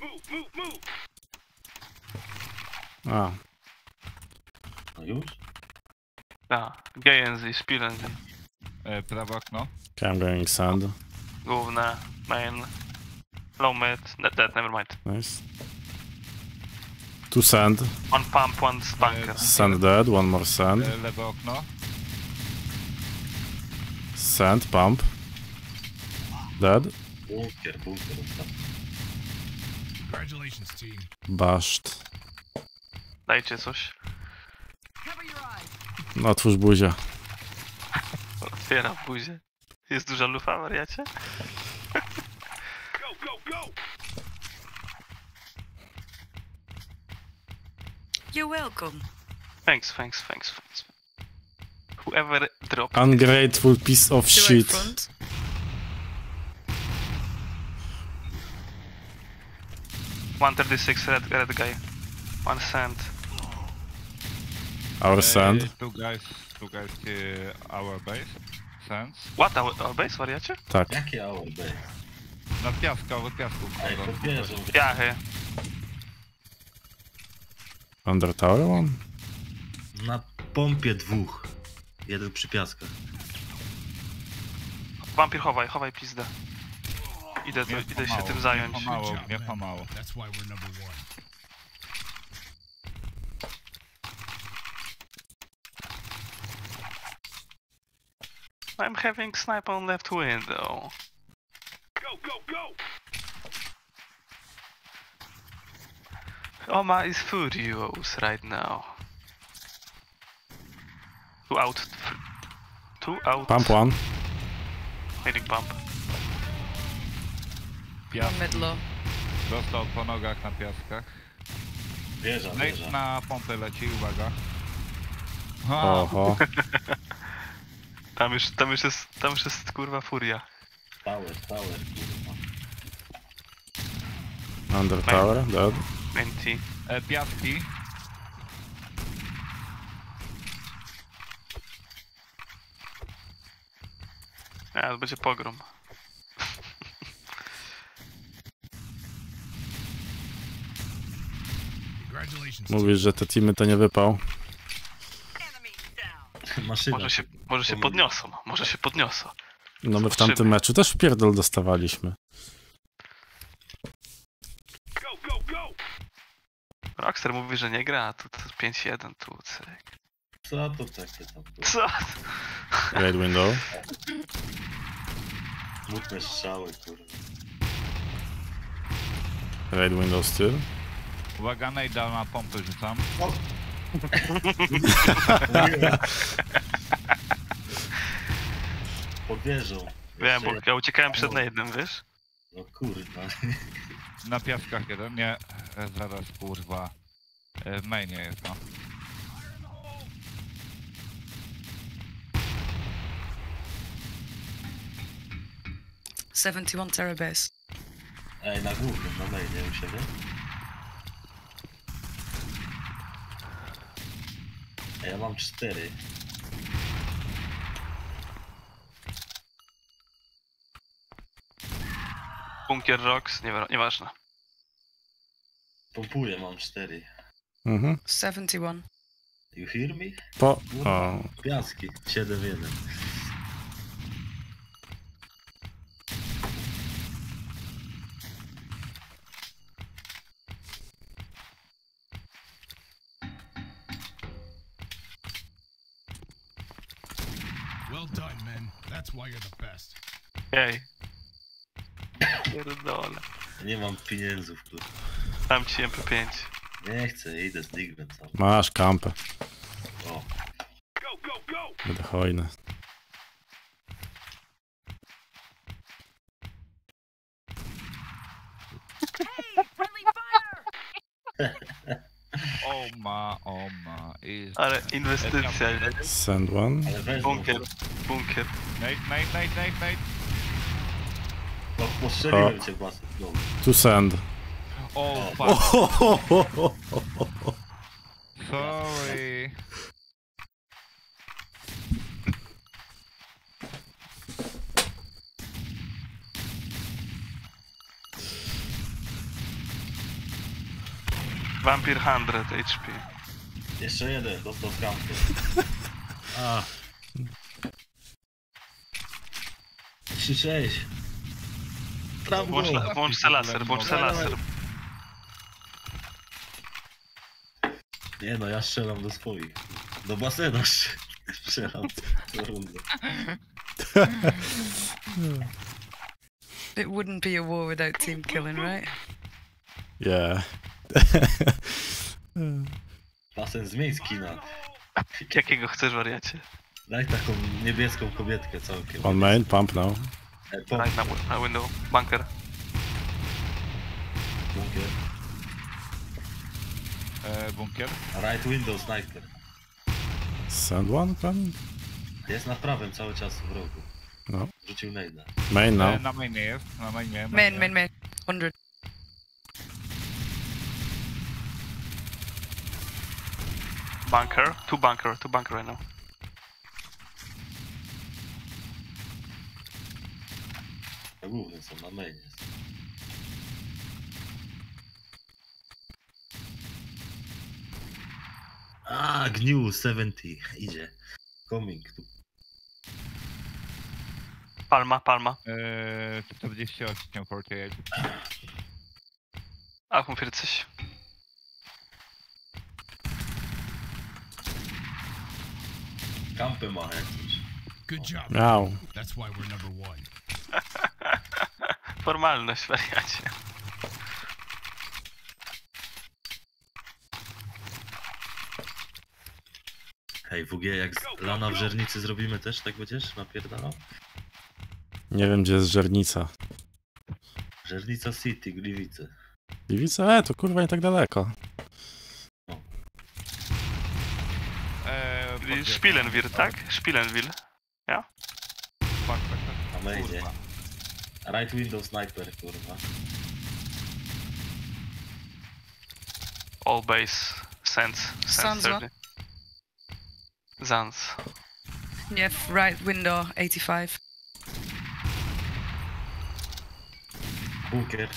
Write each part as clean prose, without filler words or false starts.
A. No już? Tak, gehen sie, spielen sie. Prawe okno. Okay, I'm going sand. Główne, main, low mid, dead, never mind. Nice. Two sand. One pump, one bunker. Sand dead, one more sand. Lewe okno. Sand, pump. Dead. Bunkier ostatni. Congratulations, team. Bashed. Dajcie coś. No, otwórz buzię. Otwieram buzię. Jest duża lufa, wariacie? You're welcome. Thanks. Whoever dropped Ungrateful piece of To right shit. front. it. 136 red guy. One sand. Our sand. Two guys our base. Sands. What, our base, wariacie? Tak. Jakie AOB? Na piasku, od piasku. Ej, podbierzą. Jachy. Under tower one? Na pompie dwóch. Jeden przy piaskach. Wampir, chowaj pizdę. Idę się tym zająć. Nie mało. That's why we're number one. I'm having snipe on left window. Go! Oma is furious right now. Two out. Pump one. Hitting pump. Piask. Mid low. Dostał po nogach na piaskach. Wieża. Nate na pompę leci, uwaga. Oho. Tam już jest kurwa furia. Tower, kurwa. Under tower, dead. Main T. Piaski. To będzie pogrom. Congratulations, team. Mówisz, że te teamy to nie wypał. Maszyna. Może się podniosą. No my w tamtym meczu też w pierdol dostawaliśmy. Rockstar mówi, że nie gra, a tu 5-1 tu, cyk. Co to takie tam? Co? Great window. Smutne strzały, kurwa. Great window still. Uwaga, Nate na pompę rzucam. Podwierzą. Wiem, bo ja uciekałem przed Nade'em, wiesz? No kurwa. Na piaskach jeden. Nie, zaraz kurwa. W mainie jest no. '71 Terra base. Ej, na głównym, na mainie u siebie. Ej, ja mam 4. Bunkier Rocks, nieważne. Pompuję, mam 4. Mhm. 71. You hear me? O. Piaski, 7-1. Well done, men. That's why you're the best. Ej. Pierdolę. Nie mam pieniędzów, kurwa. Dam ci MP5. Nie chcę, idę z Nigmem sam. Masz kampę. O. Będę hojny. O ma. Ale inwestycja. Send one. Ale weź Bunkier. Nate. No, postrzeliłem cię basem. No. To send. O, fuck. Sorry. Vampire 100 HP. Jeszcze jeden, dostał kampy. A. 3-6. Traf go. Włącz se laser, włącz se laser. Nie no, ja strzelam do swoich. Do basena strzelam co rundę. It wouldn't be a war without team killing, right? Yeah. Basen zmień skina. Jakiego chcesz, wariacie? Daj taką niebieską kobietkę całkiem. One main, pump now. Pomp, Right na window. Bunker. bunkier. Bunkier. Right window, sniper. Send one coming? Jest na prawym cały czas w rogu. No. Rzucił nejda. Main now. Na mainie jest, na mainie. Main. 100. Bunker. Two bunker right now. Na głównym są, na mainie. A, gniu 70. Idzie. Coming. Tu. Palma. 48, 48. 48. Kampy ma jak coś. Good job. Miał. That's why we're number 1. Formalność, wariacie. Hej, WG, jak lana w żernicy zrobimy też, tak będziesz napierdalał? Nie wiem, gdzie jest żernica. Żernica City, Gliwice. Gliwice? To kurwa nie tak daleko. Spielenwil, tak? Spielenwil. Tak. Na mainie. Kurwa. Right window sniper, kurwa. All base. Sands. Sands, 30. Zans. Yeah, right window 85. Bunkier.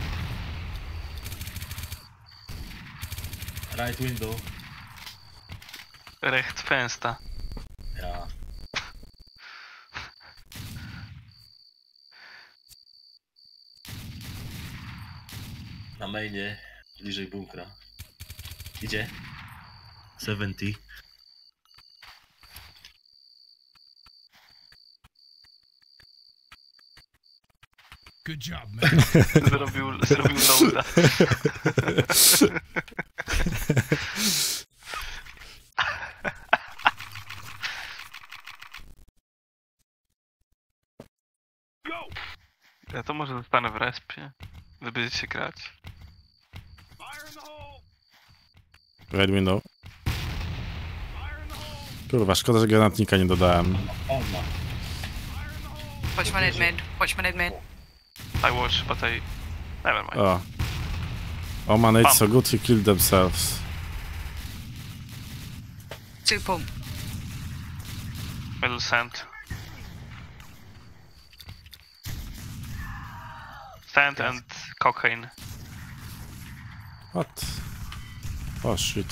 Right window. Recht fensta. Ja. Na mainie, bliżej bunkra. Idzie. 70. Good job, man. Zrobił loada. Ja to może zostanę w respie. Wy będziecie grać. Red window. Kurwa, szkoda, że granatnika nie dodałem. On ma. Watch my head mid. I watch, but I... Never mind. O. Oh man, it's so good he killed themselves. 2 pump. Middle sand. Sand and cocaine. What? Oh shit.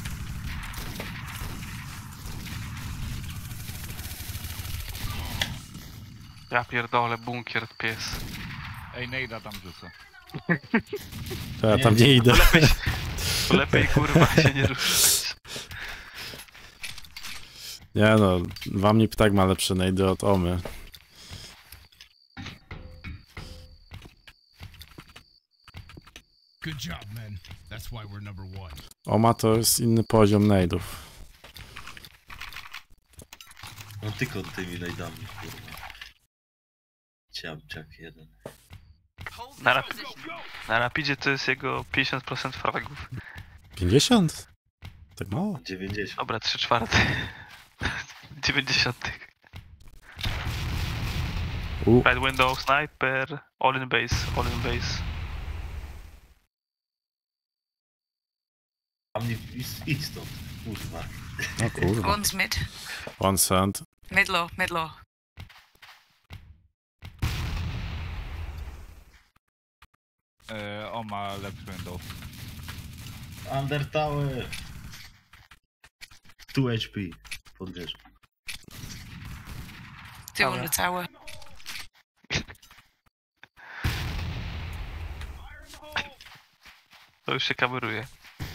Ja pierdolę, bunkier pies. Ej, nejda tam rzucę. To ja tam nie idę. Lepiej kurwa się nie ruszać. Nie no, wam nie ptak ma lepsze najdy od Omy. Good job, man. That's why we're number 1. Oma to jest inny poziom najdów. No tylko tymi najdami, kurwa. Ciapciak jeden. Na rapidzie to jest jego 50% fragów. 50? Tak mało? 90. Dobra, 3/4. 90. Right window, sniper, all in base. A mnie idź stąd, kurwa. No kurwa. One's mid. One sand. Mid low. On ma left window. Under tower. 2 HP. Podbierz. Two on the tower. To już się kameruje.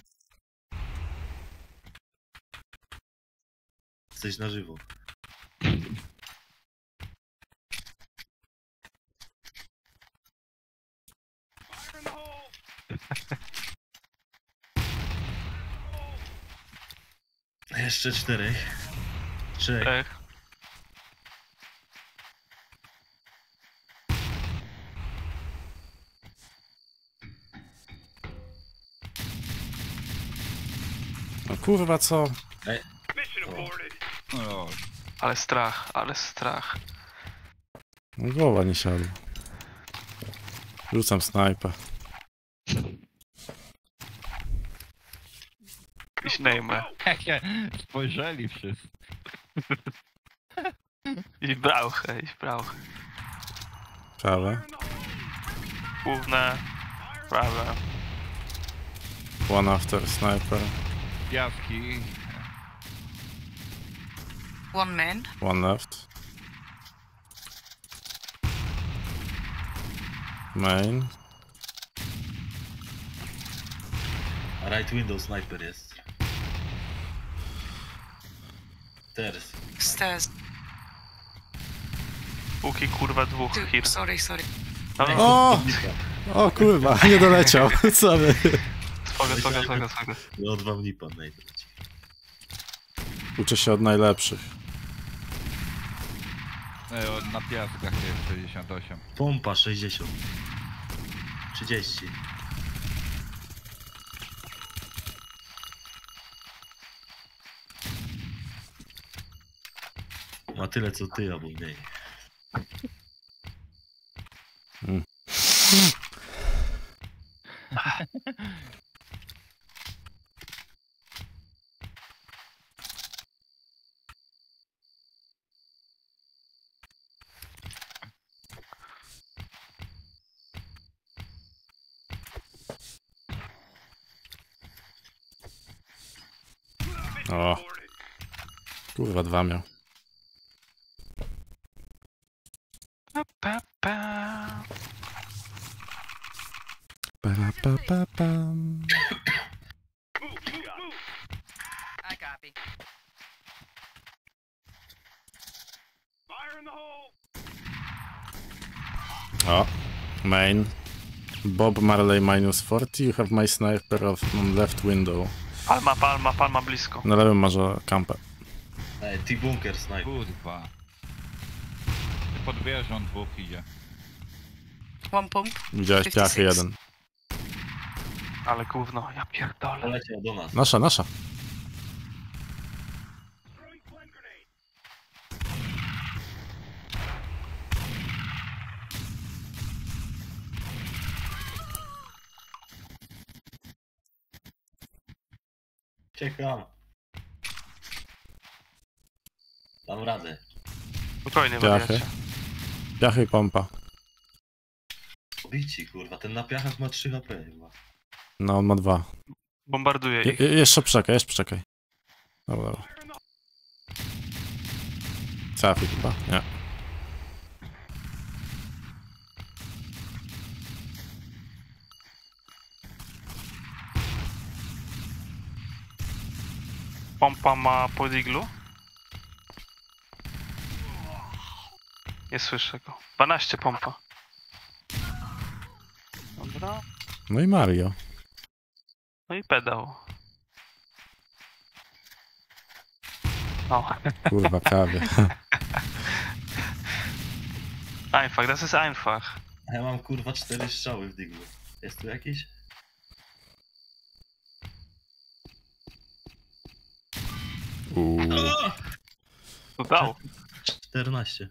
Jesteś na żywo. Jeszcze 4. 3. Ech. No kurwa, co? No, Ale strach, ale strach. No, głowa nie siadła. Rzucam snajpę. Jakiś nejmę. jakie spojrzeli wszyscy. I brauchę, i brauchę. Prawe. Główne, prawe. One after sniper. Piawki. One man. One left. Main. Right window sniper jest. Stairs. Stairs. Póki kurwa dwóch Two. here. Sorry. No, no, O! O kurwa, nie doleciał. Sorry. spoko. No od wam lipa najlepiej. Uczę się od najlepszych. Na piaskach jest 68. Pompa 60. 30. Ma tyle co ty, albo mniej. O. Kurwa, 2 miał. Pa. Pam. I copy. O. Main. Bob Marley minus 40. You have my sniper on left window. Palma blisko. Na lewym masz kampę. T-bunker sniper. Kurwa. Pod wieżą dwóch idzie. One pump. Widziałeś piachy 56. jeden. Ale gówno, ja pierdolę. Poleciał do nas. Nasza. Czekam. Dam radę. Spokojnie, Piachy. wariacie. Piachy i pompa. Bici, kurwa, ten na piachach ma 3 HP chyba. No, on ma 2. Bombarduję ich. Jeszcze przeczekaj. Dobra. Trafi chyba? Nie. Pompa ma pod iglu. Nie słyszę go. 12 pompa. Dobra. No i Mario. No i pedał. O, Kurwa, prawie. einfach, das ist einfach. A ja mam kurwa 4 strzały w diglu. Jest tu jakiś? Udało. 14.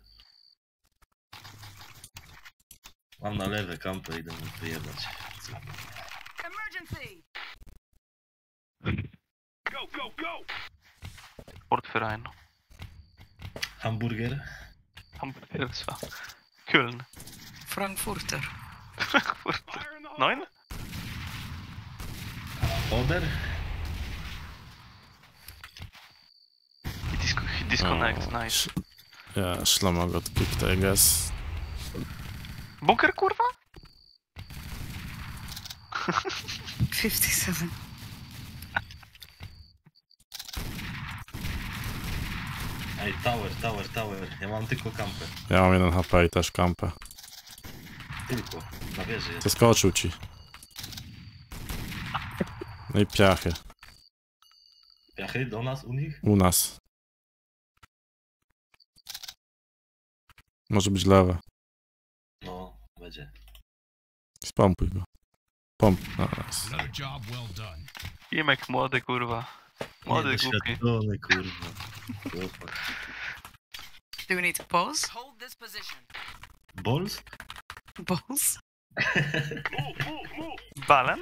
Mam na lewe kampę, idę mu wyjebać. Emergency! Portverein. Hamburger? Hamburger, das war Köln. Frankfurter. Frankfurt. 9? Oder? He disconnect, O, nice. Yeah, Shlomo got kicked, I guess. Bunker, kurwa? 57. Ej, tower. Ja mam tylko kampę. Ja mam 1 HP i też kampę. Tylko. Na wieży jest. Zeskoczył ci. No i piachy. Piachy do nas, u nich? U nas. Może być lewe. No, będzie. Spompuj go. Pomp. No, nice. Another job well done. Imek młody, kurwa. Młody, głupi. Niedoświadczony, kurwa. Chłopak. Do we need to pause? Hold this position. Balls? Balls? Balem?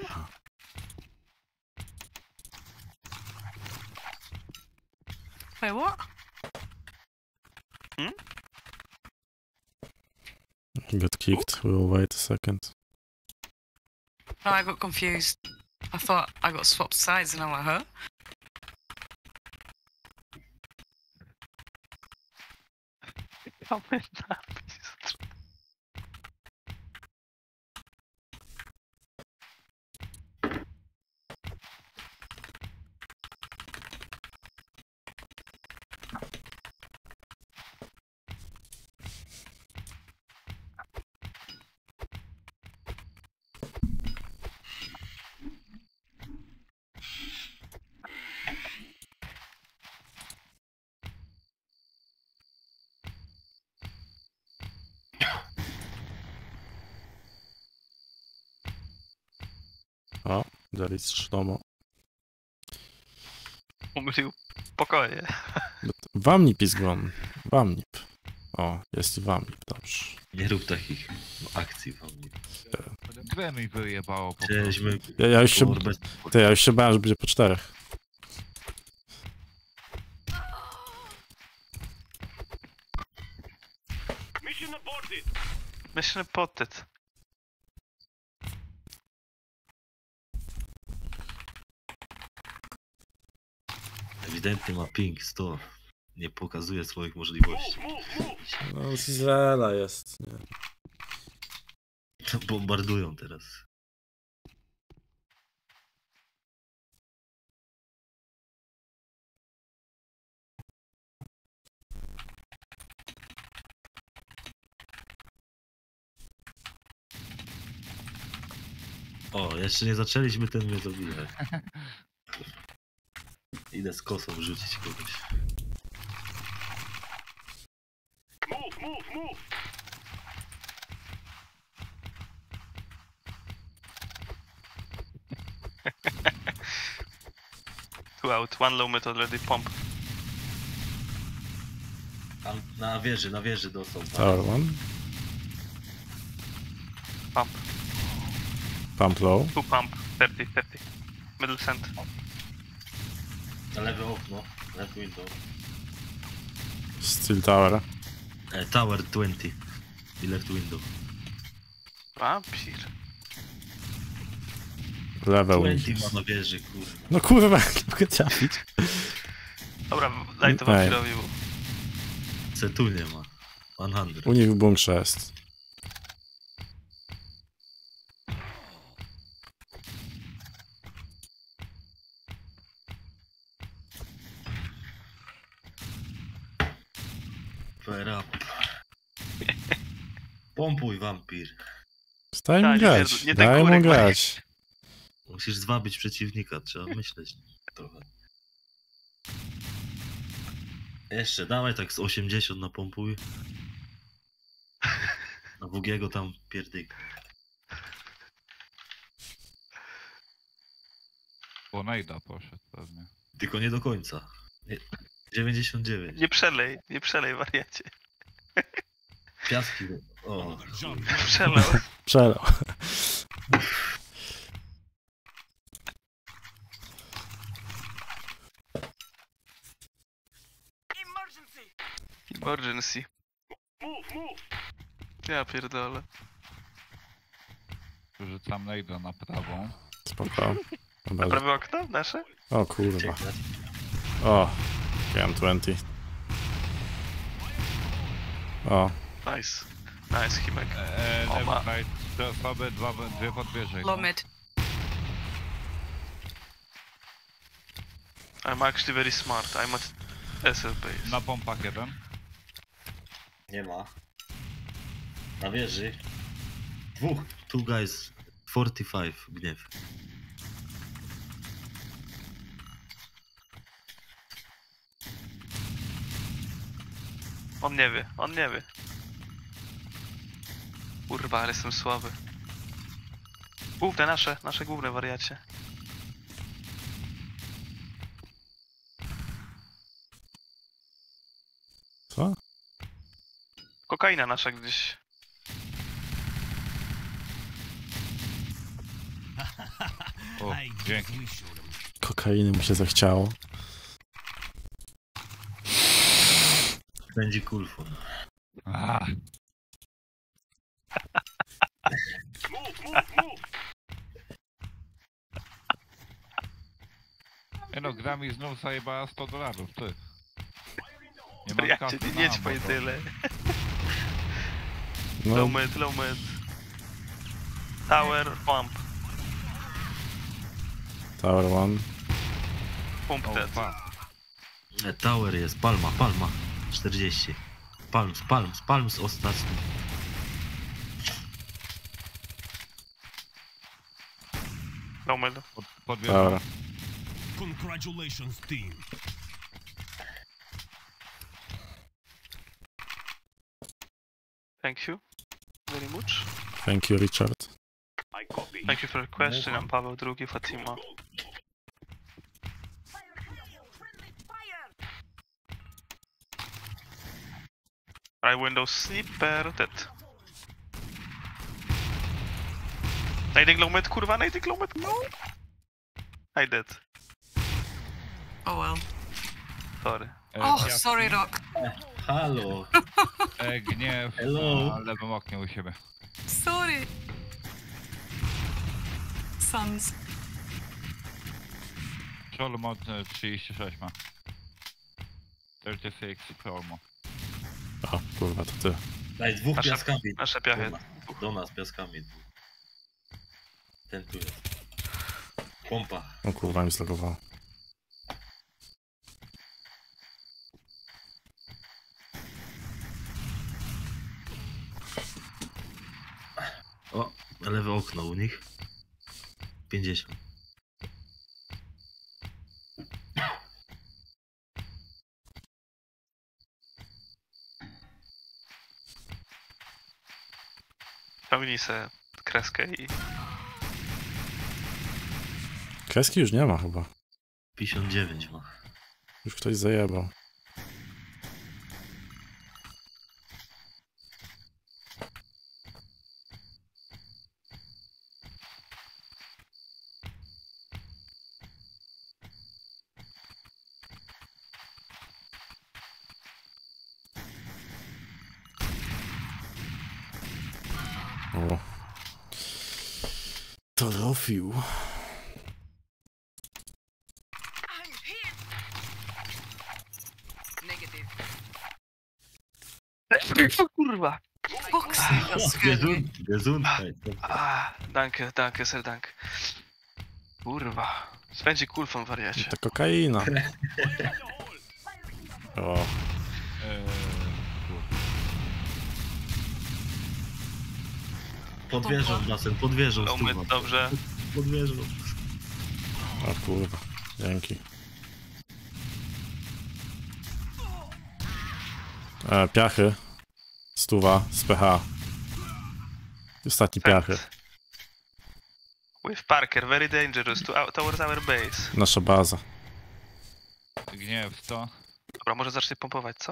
Wait, what? He got kicked. We'll wait a second. No, I got confused. I thought I got swapped sides and I'm like, huh? Mamy napis. O, there is Shlomo. Umylił pokoje. Wamnip is gone. Wamnip. O, jest i Wamnip, dobrze. Nie rób takich akcji wam. Grę mi wyjebało po Chcieliśmy... Ja już się... Kurwa, Ja już się bałem, że będzie po 4. Mission potted. ewidentnie ma ping 100. Nie pokazuje swoich możliwości. No, z Izraela jest, nie? To bombardują teraz. O, jeszcze nie zaczęliśmy, ten mnie zabija. Idę z kosą rzucić kogoś. Two out, one low mid already, pump. Tam na wieży dostał. Tower 1. Pump. Pump low. Two pump, 30. Middle send. Na lewe okno, left window. Still tower. Tower 20 i left window. Vampir. Level 20 ma na wieży, kurwa. No kurwa, nie mogę trafić. Dobra, daj to Vampirowi. Setu nie ma. 100. U nich w bunkrze jest. Fair up. Pompuj, wampir. Daj mu nie grać. pierdol- nie Daj ten mu kurek, grać. Musisz zwabić przeciwnika, trzeba myśleć trochę. Jeszcze, dawaj tak z 80 na pompuj. Na Wugiego tam pierdyk. Po najda poszedł pewnie. Tylko nie do końca. 99. Nie przelej wariacie. Piaski. O, Another job Przelał. Przelał. Emergency. Ja pierdolę. Rzucam najda na prawą. Spoko. Dobra. Prawe okno nasze? O kurwa. Ciekawe. O, KM20. O, Nice. Nice, Himek. O, ma. Lewy side, 3 osoby, 2 podwieże. Low mid. I'm actually very smart. I'm at SL base. Na pompach jeden. Nie ma. Na wieży. Dwóch. Two guys. 45. Gniew. On nie wie, on nie wie. Kurwa, ale jestem słaby. Główne nasze główne wariacie. co? Kokaina nasza gdzieś. O, I dzięki. definitely showed him. Kokainy mu się zachciało. Będzie kulfon. Aha. No, gra mi znów zajebała $100, ty. Nie mam Wariacie, kasy nie na ćpaj ammo, to- tyle. No, Low mid. Tower, pump. Tower 1. Pump O, dead. pa. Tower jest. Palma. 40. Palms ostatni. Low mid. Podwieżę. Dobra. Congratulations, team. Thank you very much. Thank you, Richard. Thank you for the question. I'm Paweł II, Fatima. Right window sniper, dead. Nading low mid, kurwa, nading low mid, no! I dead. Oh well. Sorry. Oh, Piaski, sorry, Rock. Halo. Gniew Hello. na lewym oknie u siebie. Sorry. Sons. Prolmo 36 ma. 36 Prolmo. O, kurwa, to ty. Daj, dwóch Nasze- piaskami. Nasze piachy. Do nas piaskami. Ten tu jest. Pompa. O kurwa, mi zlogowało. O, lewe okno u nich. 50. Ciągnij se kreskę i... Kreski już nie ma chyba. 59 ma. Już ktoś zajebał. O. Trafił. Negative. Kurwa! Fuck's sake, that scared me. Gesundheit. Danke, sir, danke. Kurwa. Spędzi kulfon, wariacie. To kokaina. O, Kurwa. Podwieżą basen, podwieżą Low stuwa. mid, dobrze. Podwieżą. o kurwa. Dzięki. Piachy. Stuwa z PH. Ostatni piachy. With Parker, very dangerous towards our base. Nasza baza. Gniew 100. Dobra, może zacznie pompować, co?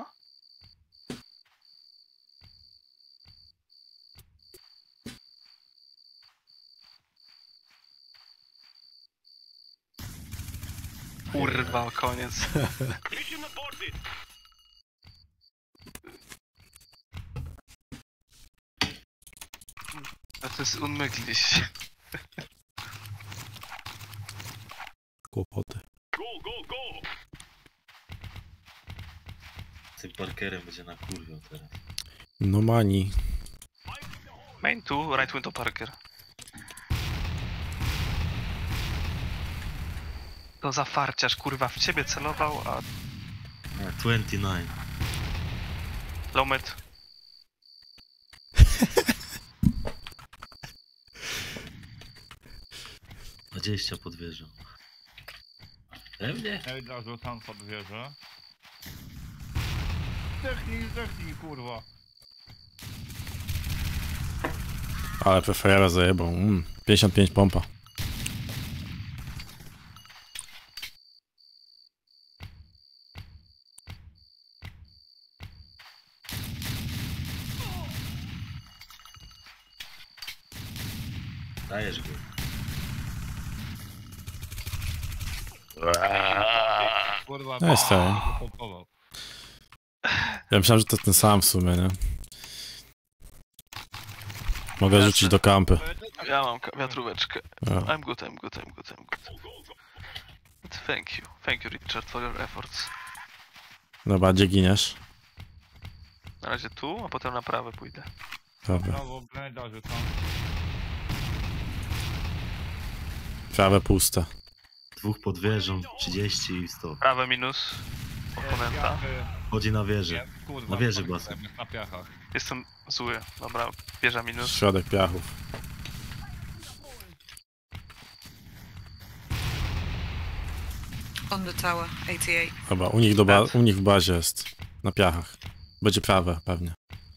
Kurwa, koniec. Das ist unmöglich. kłopoty. Z tym Parkerem będzie na kurwią teraz. No mani. Main 2, right window Parker. To za farciarz, kurwa, w ciebie celował, a 29. low mid. Dwadzieścia pod wieżą. Pewnie? Nejda rzucam pod wieżę. Zdechnij, kurwa. Ale PFR zajebał. 55 pompa. Dajesz go. Kurwa, No jest to. pompował. Ja myślałem, że to ten sam w sumie, nie? Mogę rzucić do kampy. Ja mam wiatróweczkę. Ja. I'm good. Thank you Richard for your efforts. Dobra, gdzie giniesz? Na razie tu, a potem na prawe pójdę. Dobra. Brawo, nejda rzucam. Prawe puste. Dwóch pod wieżą, 30 i 100. Prawe minus oponenta. Chodzi na wieżę. Kurwa, Na wieży Parkerem basen. jest na piachach. Jestem zły. Dobra, wieża minus. Środek piachów. On the tower, 88. Dobra, u nich w bazie jest. Na piachach. Będzie prawe pewnie.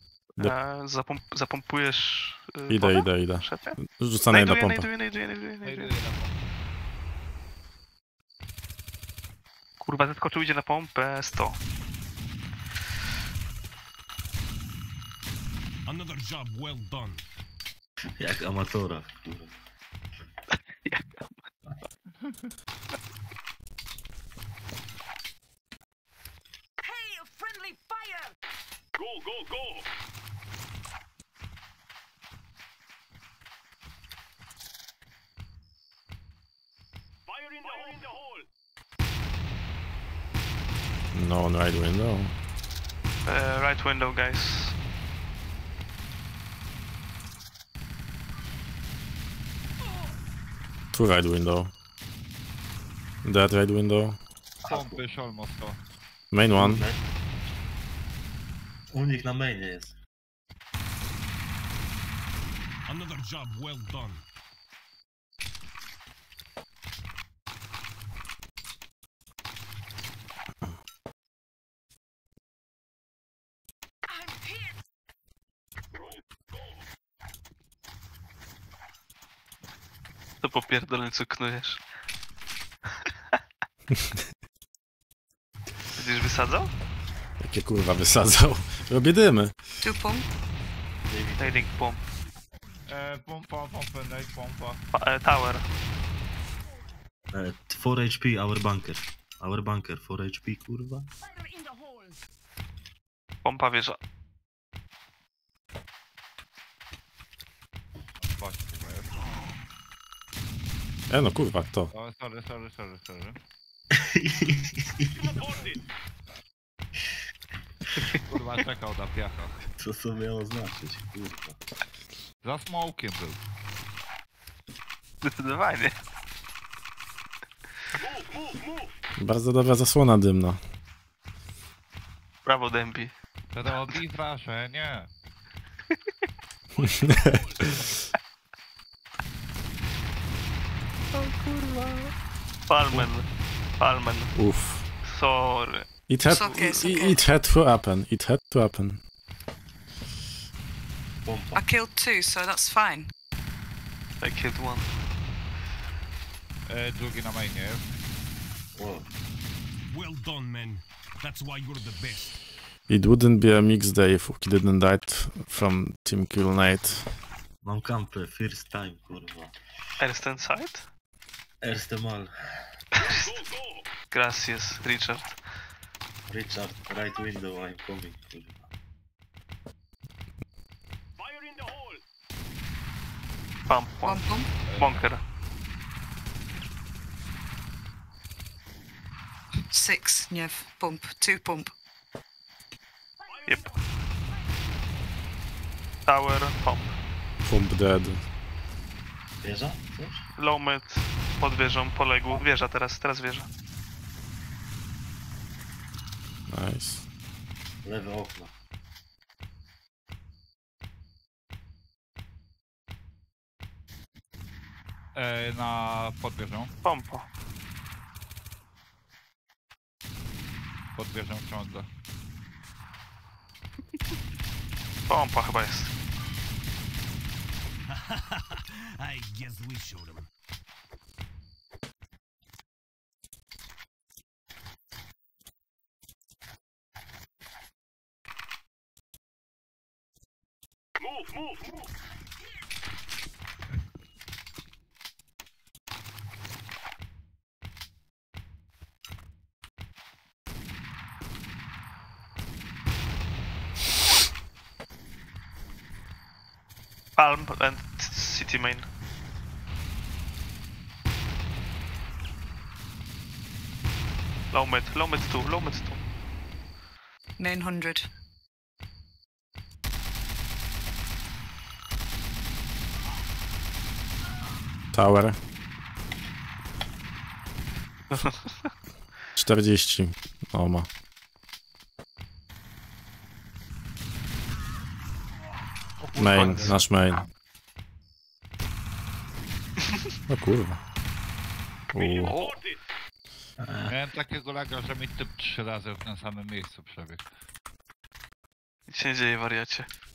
Zapompujesz Idę. szefie? Rzucane na pompę. Najduję. Kurwa, zeskoczył, idzie na pompę 100. Another job well done. Jak amatora, kurwa. No on right window. Right window, guys. Two right window. Dead right window. Pompy, almost to. Main one. Unik na mainie jest. Another job well done. To popierdolę, co knujesz. Będziesz wysadzał? Jakie kurwa wysadzał. Robię dymy. Two pump. Nading bomb. Pompy, nejd, pompa. Tower. 4 HP, our bunker. Our bunker, 4 HP, kurwa. Pompa wieża. Właśnie, kurwa, jest. No kurwa, kto? O, sorry. Kurwa, czekał na piachach. Co to miało znaczyć, kurwa. Za smokiem był. Zdecydowanie. Bardzo dobra zasłona dymna. Brawo, Dębi. To od Izrasze, nie. Palmen. Uff. Sorry. It had to happen. It had to happen. Pompa. I killed two, so that's fine. I killed one. Drugi na mainie jest. Wow. Well done, men. That's why you're the best. It wouldn't be a mixed day if we didn't die from Team Kill Night. Mam kampę, first time, kurwa. Ersten side? Erste mal. Gracias, Richard. Richard, right window, I'm coming, kurwa. Pump, One pump. bunker. 6 near pump. 2 pump. Yep. Tower, pump. Pump dead. Wieża? Coś? Low mid, pod wieżą, poległ. Wieża teraz wieża. Nice. Lewe okno. Na podwieżą. Pompa. Podwieżą ciągle. Pompa chyba jest. I guess we showed him. Palm and city main. Low mid 2, low mid 2. Main 100. Tower. 40. O ma. Main, nasz main. O kurwa. O, Miałem takiego laga, że mi typ 3 razy w tym samym miejscu przebiegł. nic się nie dzieje, wariacie.